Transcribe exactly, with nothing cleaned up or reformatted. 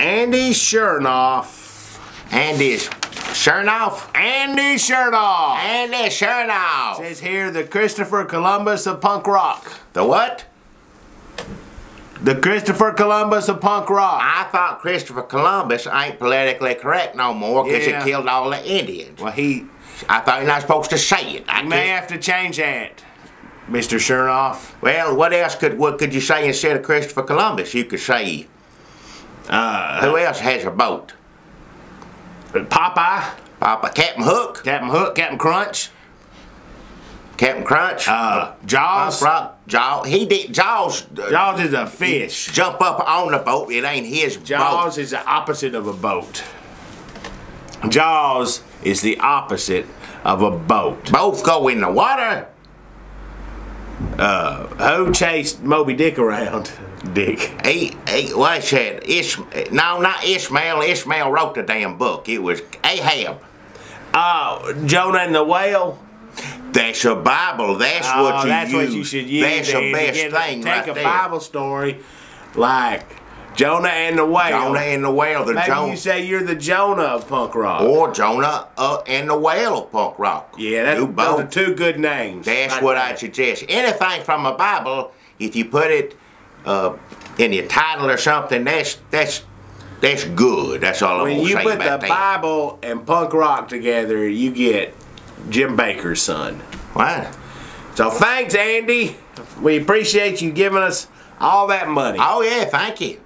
Andy Chernoff. Andy Chernoff? Andy Chernoff. Andy Chernoff. Says here the Christopher Columbus of punk rock. The what? The Christopher Columbus of punk rock. I thought Christopher Columbus ain't politically correct no more because Yeah. he killed all the Indians. Well, he I thought you're not supposed to say it. I may can't- have to change that, Mister Chernoff. Well, what else could what could you say instead of Christopher Columbus? You could say, Uh, who else has a boat? Popeye, Papa Captain Hook, Captain Hook, Captain Crunch, Captain Crunch, uh, Jaws. Punk Rock, Jaws. He did Jaws. Uh, Jaws is a fish. Jump up on the boat. It ain't his Jaws boat. is the opposite of a boat. Jaws is the opposite of a boat. Both go in the water. Uh, who chased Moby Dick around? Dick. He, he, what's that? Ish, no, not Ishmael. Ishmael wrote the damn book. It was Ahab. Uh, Jonah and the whale. That's a Bible. That's Oh, what you that's use. what you should use. That's the then, to best get- thing Take right a there. Bible story like Jonah and the whale. Jonah and the whale. The Maybe Jonah, you say you're the Jonah of punk rock. or Jonah uh, and the whale of punk rock. yeah, that's, Do those both. are two good names. That's Right what there. I suggest. Anything from a Bible, if you put it uh, in your title or something, that's that's that's good. That's all I'm When gonna you say put about the that. Bible and punk rock together, you get Jim Baker's son. What? So thanks, Andy. We appreciate you giving us all that money. Oh yeah, thank you.